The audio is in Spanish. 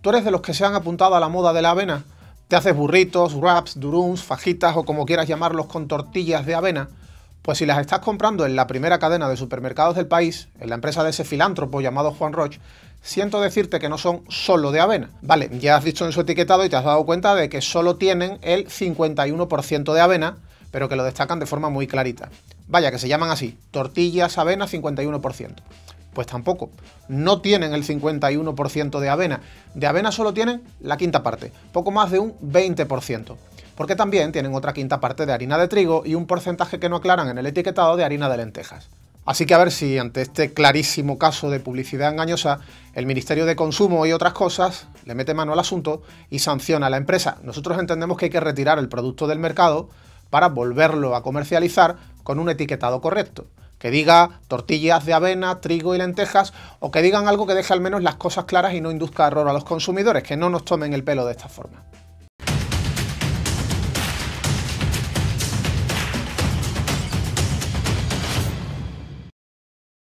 ¿Tú eres de los que se han apuntado a la moda de la avena? ¿Te haces burritos, wraps, duruns, fajitas o como quieras llamarlos con tortillas de avena? Pues si las estás comprando en la primera cadena de supermercados del país, en la empresa de ese filántropo llamado Juan Roch, siento decirte que no son solo de avena. Vale, ya has visto en su etiquetado y te has dado cuenta de que solo tienen el 51% de avena, pero que lo destacan de forma muy clarita. Vaya, que se llaman así, tortillas avena 51%. Pues tampoco, no tienen el 51% de avena solo tienen la quinta parte, poco más de un 20%, porque también tienen otra quinta parte de harina de trigo y un porcentaje que no aclaran en el etiquetado de harina de lentejas. Así que a ver si ante este clarísimo caso de publicidad engañosa, el Ministerio de Consumo y otras cosas le mete mano al asunto y sanciona a la empresa. Nosotros entendemos que hay que retirar el producto del mercado para volverlo a comercializar con un etiquetado correcto, que diga tortillas de avena, trigo y lentejas, o que digan algo que deje al menos las cosas claras y no induzca error a los consumidores, que no nos tomen el pelo de esta forma.